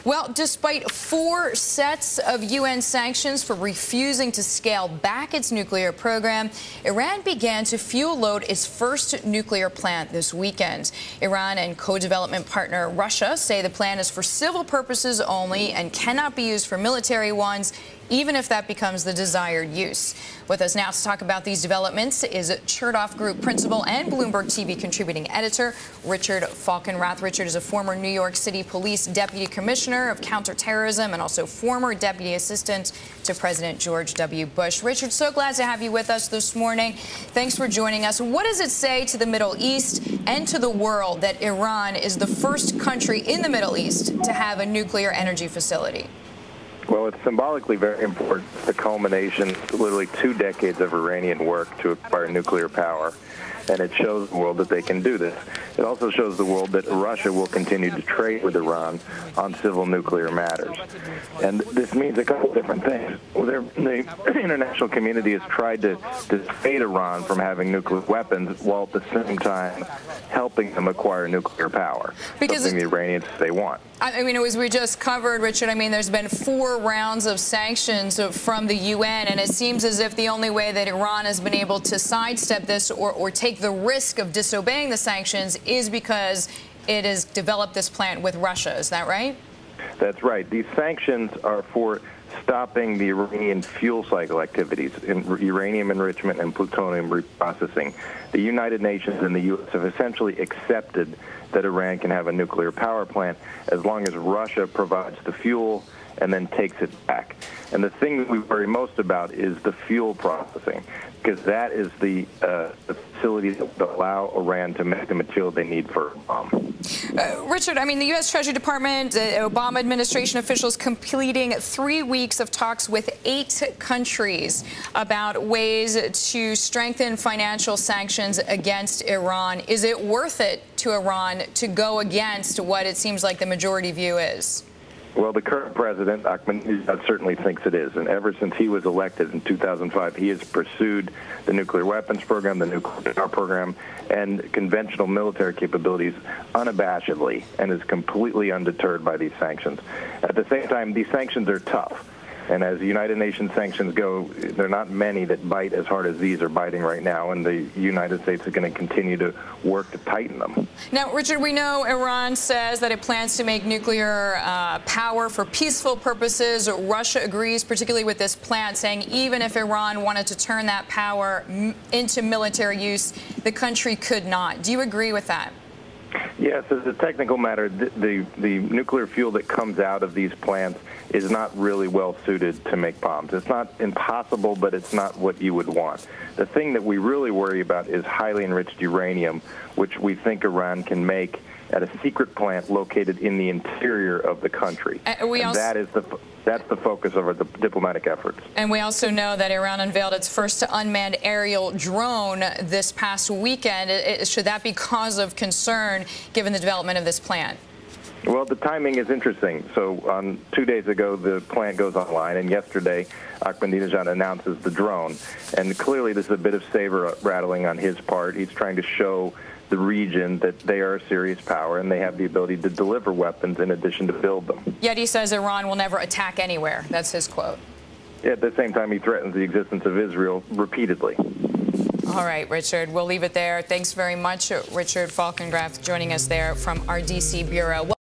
Well, despite 4 sets of UN sanctions for refusing to scale back its nuclear program, Iran began to fuel load its first nuclear plant this weekend. Iran and co-development partner Russia say the plan is for civil purposes only and cannot be used for military ones, even if that becomes the desired use. With us now to talk about these developments is Chertoff Group principal and Bloomberg TV contributing editor Richard Falkenrath. Richard is a former New York City Police Deputy Commissioner of Counterterrorism and also former Deputy Assistant to President George W. Bush. Richard, so glad to have you with us this morning. Thanks for joining us. What does it say to the Middle East and to the world that Iran is the first country in the Middle East to have a nuclear energy facility? Well, it's symbolically very important, the culmination of literally 2 decades of Iranian work to acquire nuclear power. And it shows the world that they can do this. It also shows the world that Russia will continue to trade with Iran on civil nuclear matters. And this means a couple different things. The international community has tried to dissuade Iran from having nuclear weapons while at the same time helping them acquire nuclear power, something the Iranians they want. I mean, as we just covered, Richard, I mean, there's been 4 rounds of sanctions from the UN, and it seems as if the only way that Iran has been able to sidestep this or take the risk of disobeying the sanctions is because it has developed this plant with Russia. Is that right? That's right. These sanctions are for stopping the Iranian fuel cycle activities in uranium enrichment and plutonium reprocessing. The United Nations and the U.S. have essentially accepted that Iran can have a nuclear power plant as long as Russia provides the fuel and then takes it back. And the thing that we worry most about is the fuel processing, because that is the facility that will allow Iran to make the material they need for a bomb. Richard, I mean, the U.S. Treasury Department, Obama administration officials completing 3 weeks of talks with 8 countries about ways to strengthen financial sanctions against Iran. Is it worth it to Iran to go against what it seems like the majority view is? Well, the current president, Ahmadinejad, certainly thinks it is. And ever since he was elected in 2005, he has pursued the nuclear weapons program, the nuclear power program, and conventional military capabilities unabashedly and is completely undeterred by these sanctions. At the same time, these sanctions are tough. And as the United Nations sanctions go, there are not many that bite as hard as these are biting right now, and the United States is going to continue to work to tighten them. Now, Richard, we know Iran says that it plans to make nuclear power for peaceful purposes. Russia agrees, particularly with this plant, saying even if Iran wanted to turn that power into military use, the country could not. Do you agree with that? Yes, as a technical matter, the nuclear fuel that comes out of these plants is not really well suited to make bombs. It's not impossible, but it's not what you would want. The thing that we really worry about is highly enriched uranium, which we think Iran can make at a secret plant located in the interior of the country. That's the focus of our diplomatic efforts. And we also know that Iran unveiled its first unmanned aerial drone this past weekend. Should that be cause of concern given the development of this plant? Well, the timing is interesting. So 2 days ago, the plant goes online, and yesterday, Ahmadinejad announces the drone. And clearly, this is a bit of saber rattling on his part. He's trying to show the region that they are a serious power and they have the ability to deliver weapons in addition to build them. Yet he says Iran will never attack anywhere. That's his quote. At the same time, he threatens the existence of Israel repeatedly. All right, Richard, we'll leave it there. Thanks very much, Richard Falkenrath, joining us there from our D.C. bureau.